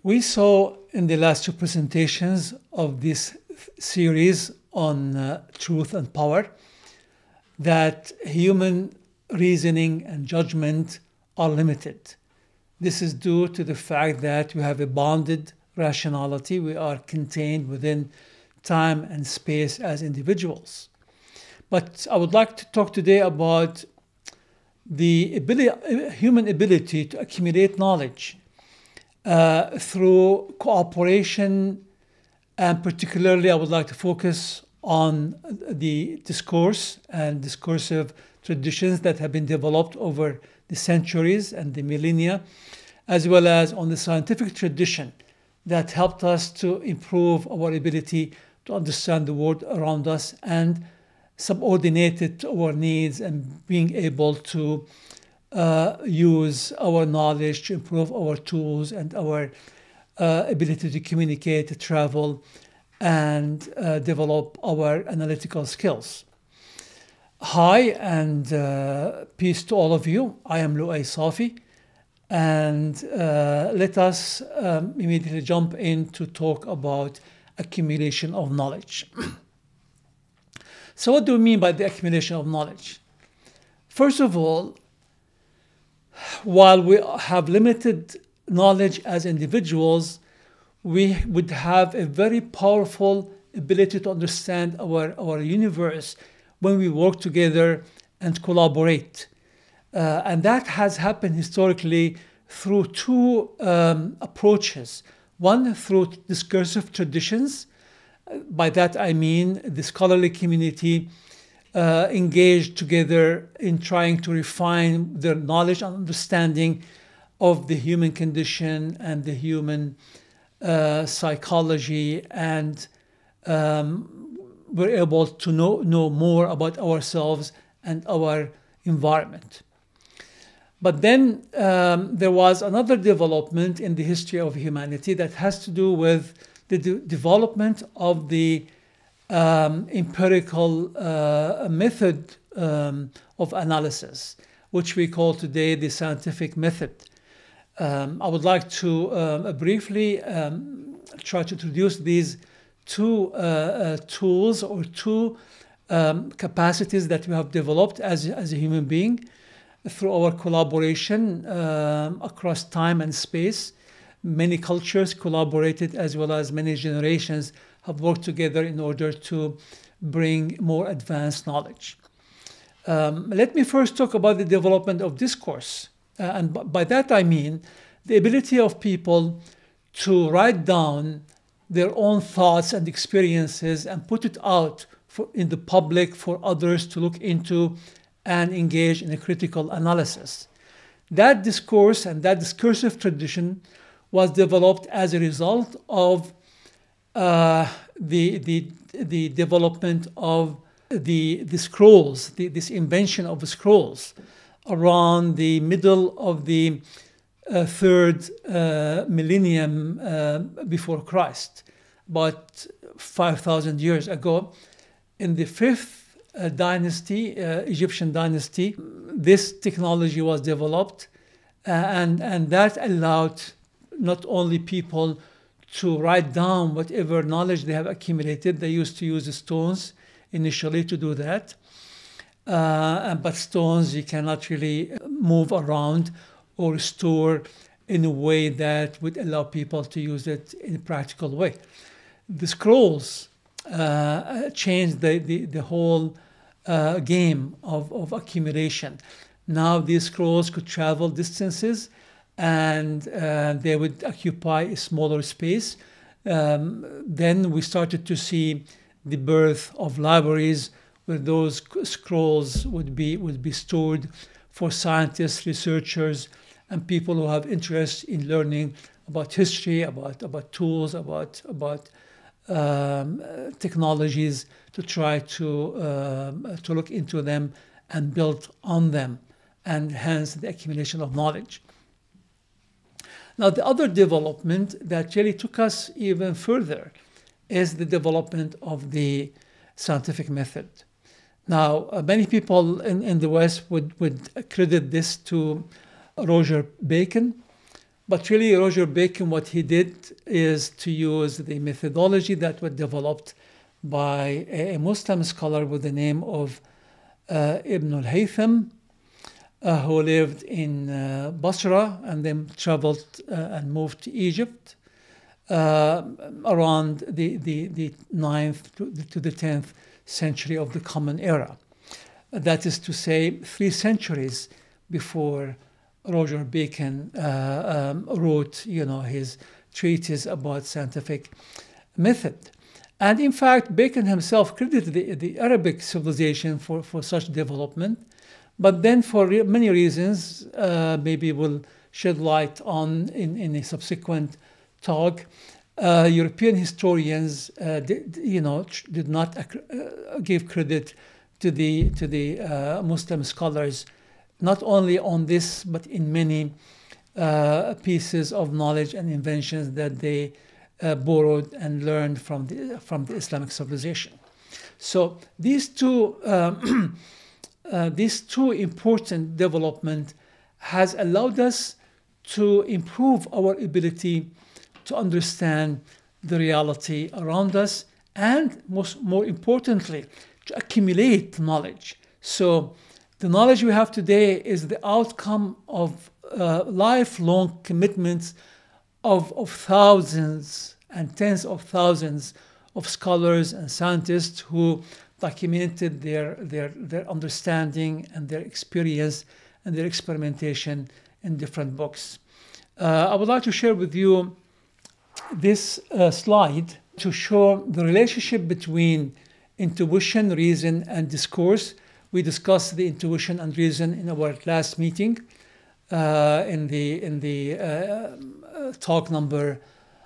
We saw in the last two presentations of this series on truth and power that human reasoning and judgment are limited. This is due to the fact that we have a bounded rationality. We are contained within time and space as individuals. But I would like to talk today about the human ability to accumulate knowledge through cooperation, and particularly I would like to focus on the discourse and discursive traditions that have been developed over the centuries and the millennia, as well as on the scientific tradition that helped us to improve our ability to understand the world around us and subordinate it to our needs and being able to use our knowledge to improve our tools and our ability to communicate, to travel, and develop our analytical skills. Hi, and peace to all of you. I am Lu'ay Safi, and let us immediately jump in to talk about accumulation of knowledge. So what do we mean by the accumulation of knowledge? First of all, while we have limited knowledge as individuals, we would have a very powerful ability to understand our universe when we work together and collaborate. And that has happened historically through two approaches. One, through discursive traditions. By that I mean the scholarly community engaged together in trying to refine their knowledge and understanding of the human condition and the human psychology, and we're able to know more about ourselves and our environment. But then there was another development in the history of humanity that has to do with the development of the empirical method of analysis, which we call today the scientific method. I would like to briefly try to introduce these two tools or two capacities that we have developed as a human being through our collaboration across time and space. Many cultures collaborated, as well as many generations have worked together in order to bring more advanced knowledge. Let me first talk about the development of discourse. And by that I mean the ability of people to write down their own thoughts and experiences and put it out in the public for others to look into and engage in a critical analysis. That discourse and that discursive tradition was developed as a result of the development of the scrolls, this invention of the scrolls around the middle of the third millennium before Christ, about 5,000 years ago. In the fifth dynasty, Egyptian dynasty, this technology was developed, and that allowed not only people to write down whatever knowledge they have accumulated. They used to use the stones initially to do that. But stones you cannot really move around or store in a way that would allow people to use it in a practical way. The scrolls changed the whole game of accumulation. Now these scrolls could travel distances, and they would occupy a smaller space. Then we started to see the birth of libraries, where those scrolls would be stored for scientists, researchers, and people who have interest in learning about history, about tools, about technologies, to try to look into them and build on them, and hence the accumulation of knowledge. Now, the other development that really took us even further is the development of the scientific method. Now, many people in the West would credit this to Roger Bacon, But really, Roger Bacon, what he did is to use the methodology that was developed by a Muslim scholar with the name of Ibn al-Haytham, who lived in Basra and then traveled and moved to Egypt around the 9th to the 10th century of the Common Era. That is to say, 3 centuries before Roger Bacon wrote, his treatise about scientific method. And in fact, Bacon himself credited the Arabic civilization for such development. But then for many reasons, maybe we'll shed light on in a subsequent talk, European historians did not give credit to the Muslim scholars, not only on this, but in many pieces of knowledge and inventions that they borrowed and learned from the Islamic civilization. So these two important developments has allowed us to improve our ability to understand the reality around us, and more importantly, to accumulate knowledge. So the knowledge we have today is the outcome of lifelong commitments of thousands and tens of thousands of scholars and scientists who documented their understanding and their experience and their experimentation in different books. I would like to share with you this slide to show the relationship between intuition, reason, and discourse. We discussed the intuition and reason in our last meeting, in the talk number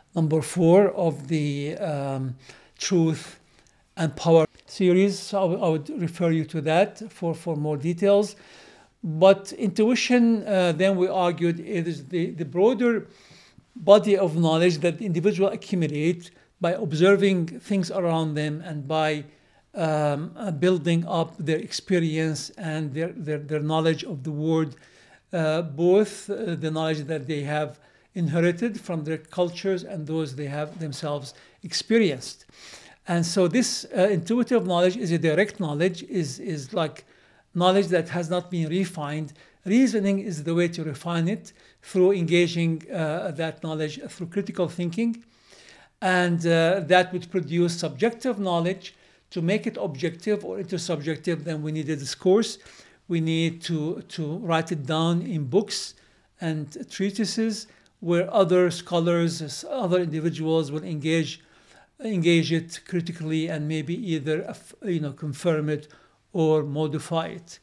4 of the Truth and Power series. So I would refer you to that for more details. But intuition, then we argued, it is the broader body of knowledge that the individual accumulate by observing things around them and by building up their experience and their knowledge of the world, both the knowledge that they have inherited from their cultures and those they have themselves experienced. And so this intuitive knowledge is a direct knowledge, is like knowledge that has not been refined. Reasoning is the way to refine it through engaging that knowledge through critical thinking. And that would produce subjective knowledge. To make it objective or intersubjective, then we need a discourse. We need to write it down in books and treatises where other scholars, other individuals will engage it critically and maybe either confirm it or modify it.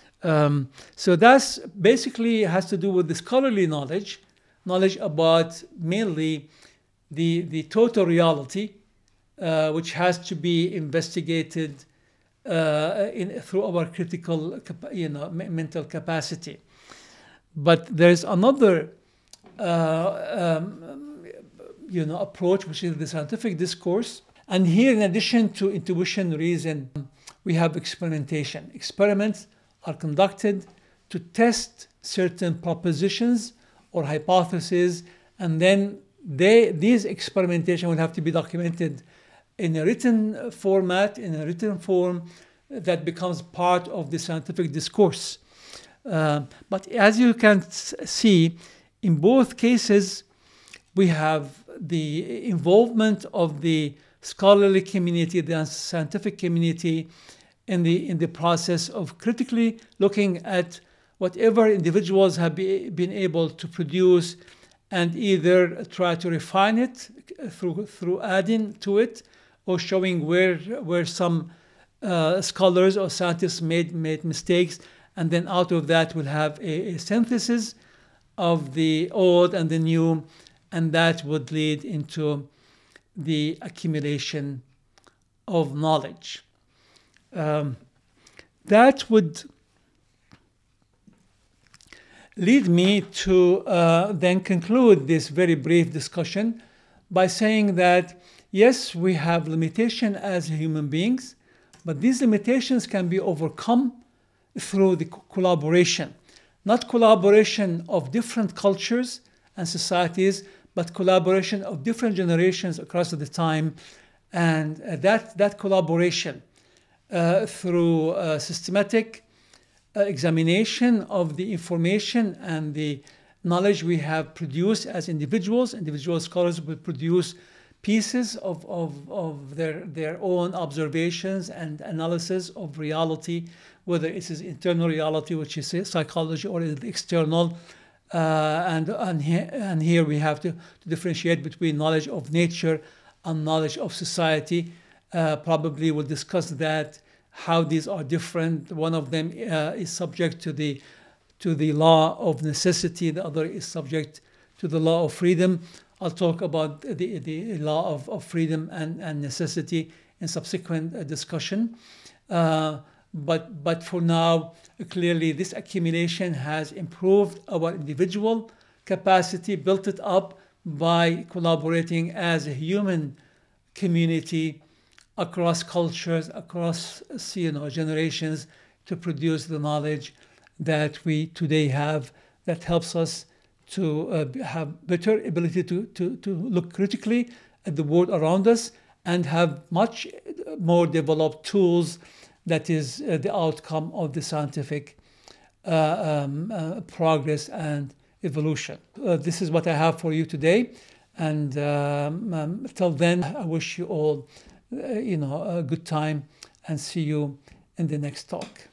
So that's basically has to do with the scholarly knowledge about mainly the total reality, which has to be investigated through our critical, mental capacity. But there's another, approach, which is the scientific discourse. And here, in addition to intuition, reason, we have experimentation. Experiments are conducted to test certain propositions or hypotheses, and then these experimentation will have to be documented in a written format, in a written form that becomes part of the scientific discourse. But as you can see, in both cases, we have the involvement of the scholarly community, the scientific community, in the process of critically looking at whatever individuals have been able to produce and either try to refine it through adding to it or showing where some scholars or scientists made mistakes, and then out of that we'll have a synthesis of the old and the new, and that would lead into the accumulation of knowledge. That would lead me to then conclude this very brief discussion by saying that, yes, we have limitations as human beings, but these limitations can be overcome through the collaboration, not collaboration of different cultures and societies, but collaboration of different generations across the time. And that collaboration through systematic examination of the information and the knowledge we have produced as individuals. Individual scholars will produce pieces of their own observations and analysis of reality, whether it is internal reality, which is psychology, or is external. And here we have to differentiate between knowledge of nature and knowledge of society. Probably we'll discuss that, how these are different. One of them is subject to the law of necessity. The other is subject to the law of freedom. I'll talk about the law of freedom and necessity in subsequent discussion. But for now, clearly this accumulation has improved our individual capacity, built it up by collaborating as a human community across cultures, across generations, to produce the knowledge that we today have, that helps us to have better ability to look critically at the world around us and have much more developed tools that is the outcome of the scientific progress and evolution. This is what I have for you today. And till then, I wish you all a good time, and see you in the next talk.